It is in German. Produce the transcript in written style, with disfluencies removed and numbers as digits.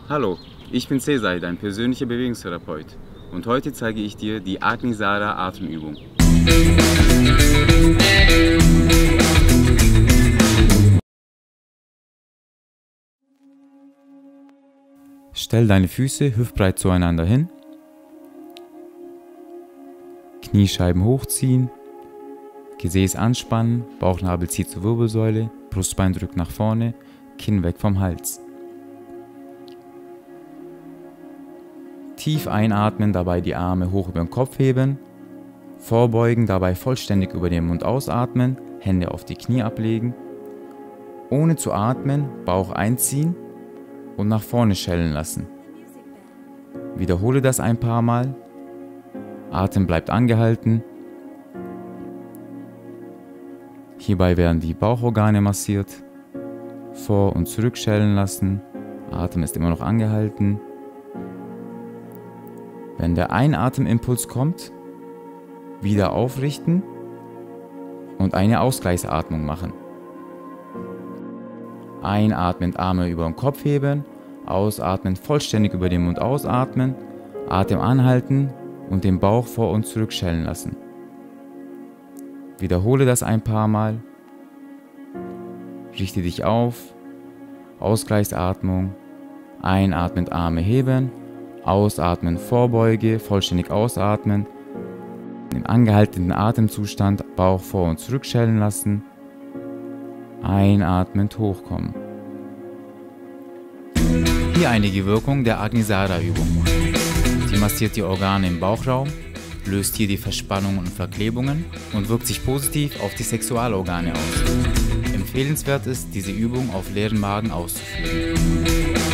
Hallo, ich bin Cesar, dein persönlicher Bewegungstherapeut, und heute zeige ich dir die Agnisara Atemübung. Stell deine Füße hüftbreit zueinander hin, Kniescheiben hochziehen, Gesäß anspannen, Bauchnabel zieht zur Wirbelsäule, Brustbein drückt nach vorne, Kinn weg vom Hals. Tief einatmen, dabei die Arme hoch über den Kopf heben, vorbeugen, dabei vollständig über den Mund ausatmen, Hände auf die Knie ablegen, ohne zu atmen, Bauch einziehen und nach vorne schellen lassen. Wiederhole das ein paar Mal, Atem bleibt angehalten. Hierbei werden die Bauchorgane massiert, vor- und zurückschellen lassen, Atem ist immer noch angehalten. Wenn der Einatemimpuls kommt, wieder aufrichten und eine Ausgleichsatmung machen. Einatmend Arme über den Kopf heben, ausatmen vollständig über den Mund ausatmen, Atem anhalten und den Bauch vor- und zurückschellen lassen. Wiederhole das ein paar Mal. Richte dich auf, Ausgleichsatmung, einatmend Arme heben, ausatmen Vorbeuge, vollständig ausatmen, im angehaltenen Atemzustand Bauch vor- und zurückschellen lassen, einatmend hochkommen. Hier einige Wirkung der Agnisara-Übung. Sie massiert die Organe im Bauchraum, löst hier die Verspannungen und Verklebungen und wirkt sich positiv auf die Sexualorgane aus. Empfehlenswert ist, diese Übung auf leeren Magen auszuführen.